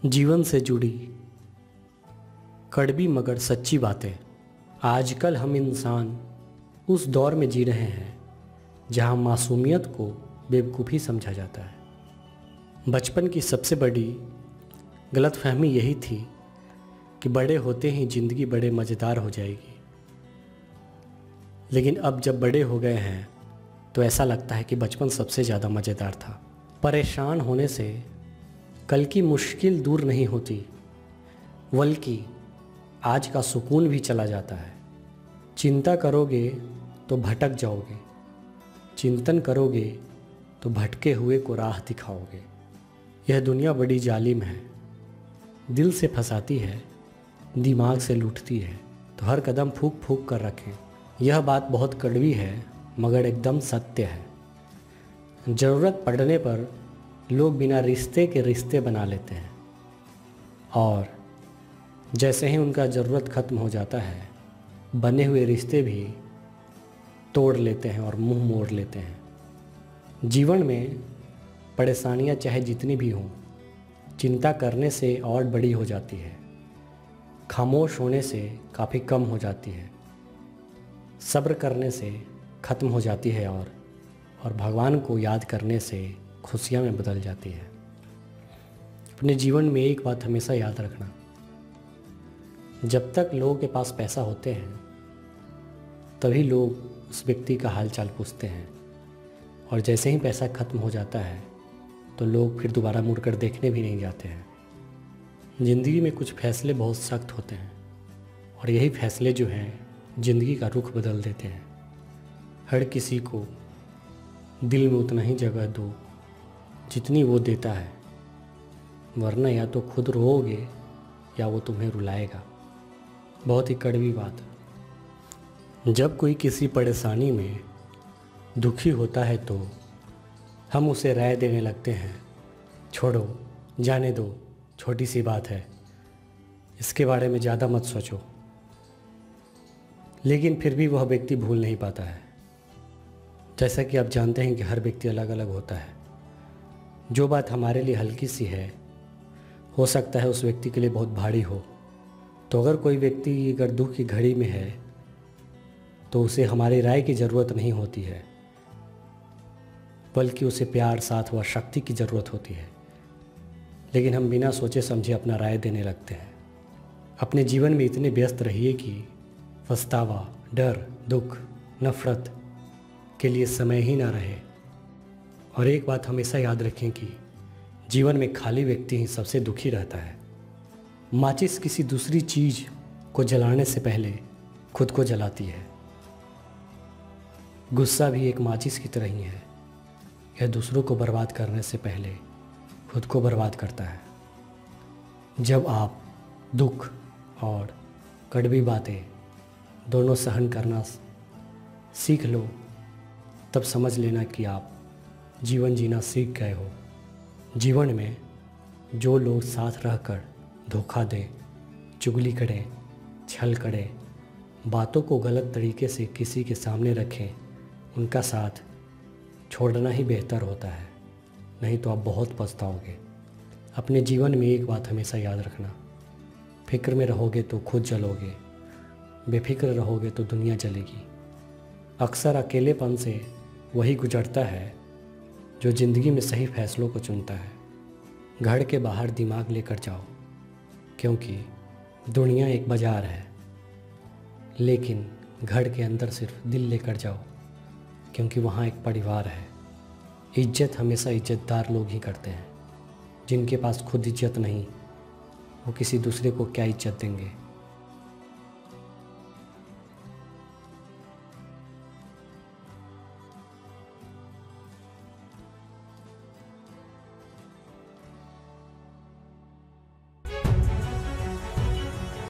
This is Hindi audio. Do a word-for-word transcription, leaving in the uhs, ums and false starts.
जीवन से जुड़ी कड़वी मगर सच्ची बातें। आजकल हम इंसान उस दौर में जी रहे हैं जहां मासूमियत को बेवकूफ़ी समझा जाता है। बचपन की सबसे बड़ी गलतफहमी यही थी कि बड़े होते ही ज़िंदगी बड़े मज़ेदार हो जाएगी, लेकिन अब जब बड़े हो गए हैं तो ऐसा लगता है कि बचपन सबसे ज़्यादा मज़ेदार था। परेशान होने से कल की मुश्किल दूर नहीं होती, बल्कि आज का सुकून भी चला जाता है। चिंता करोगे तो भटक जाओगे, चिंतन करोगे तो भटके हुए को राह दिखाओगे। यह दुनिया बड़ी जालिम है, दिल से फंसाती है, दिमाग से लूटती है, तो हर कदम फूक फूक कर रखें। यह बात बहुत कड़वी है मगर एकदम सत्य है। ज़रूरत पड़ने पर लोग बिना रिश्ते के रिश्ते बना लेते हैं, और जैसे ही उनका ज़रूरत ख़त्म हो जाता है बने हुए रिश्ते भी तोड़ लेते हैं और मुंह मोड़ लेते हैं। जीवन में परेशानियां चाहे जितनी भी हों, चिंता करने से और बड़ी हो जाती है, खामोश होने से काफ़ी कम हो जाती है, सब्र करने से ख़त्म हो जाती है, और और भगवान को याद करने से खुशियाँ में बदल जाती है। अपने जीवन में एक बात हमेशा याद रखना, जब तक लोगों के पास पैसा होते हैं तभी लोग उस व्यक्ति का हालचाल पूछते हैं, और जैसे ही पैसा ख़त्म हो जाता है तो लोग फिर दोबारा मुड़कर देखने भी नहीं जाते हैं। ज़िंदगी में कुछ फैसले बहुत सख्त होते हैं, और यही फैसले जो हैं ज़िंदगी का रुख बदल देते हैं। हर किसी को दिल में उतना ही जगह दो जितनी वो देता है, वरना या तो खुद रोओगे या वो तुम्हें रुलाएगा। बहुत ही कड़वी बात। जब कोई किसी परेशानी में दुखी होता है तो हम उसे राय देने लगते हैं, छोड़ो, जाने दो, छोटी सी बात है, इसके बारे में ज़्यादा मत सोचो। लेकिन फिर भी वह व्यक्ति भूल नहीं पाता है। जैसा कि आप जानते हैं कि हर व्यक्ति अलग अलग होता है। जो बात हमारे लिए हल्की सी है हो सकता है उस व्यक्ति के लिए बहुत भारी हो। तो अगर कोई व्यक्ति अगर दुख की घड़ी में है तो उसे हमारी राय की ज़रूरत नहीं होती है, बल्कि उसे प्यार, साथ व शक्ति की ज़रूरत होती है। लेकिन हम बिना सोचे समझे अपना राय देने लगते हैं। अपने जीवन में इतने व्यस्त रहिए कि पछतावा, डर, दुख, नफ़रत के लिए समय ही ना रहे। और एक बात हमेशा याद रखें कि जीवन में खाली व्यक्ति ही सबसे दुखी रहता है। माचिस किसी दूसरी चीज़ को जलाने से पहले खुद को जलाती है। गुस्सा भी एक माचिस की तरह ही है, यह दूसरों को बर्बाद करने से पहले खुद को बर्बाद करता है। जब आप दुख और कड़वी बातें दोनों सहन करना सीख लो, तब समझ लेना कि आप जीवन जीना सीख गए हो। जीवन में जो लोग साथ रहकर धोखा दें, चुगली करें, छल करें, बातों को गलत तरीके से किसी के सामने रखें, उनका साथ छोड़ना ही बेहतर होता है, नहीं तो आप बहुत पछताओगे। अपने जीवन में एक बात हमेशा याद रखना, फिक्र में रहोगे तो खुद जलोगे, बेफिक्र रहोगे तो दुनिया जलेगी। अक्सर अकेलेपन से वही गुजरता है जो ज़िंदगी में सही फैसलों को चुनता है। घर के बाहर दिमाग लेकर जाओ, क्योंकि दुनिया एक बाज़ार है, लेकिन घर के अंदर सिर्फ दिल लेकर जाओ, क्योंकि वहाँ एक परिवार है। इज्जत हमेशा इज्जतदार लोग ही करते हैं। जिनके पास खुद इज्जत नहीं, वो किसी दूसरे को क्या इज्जत देंगे।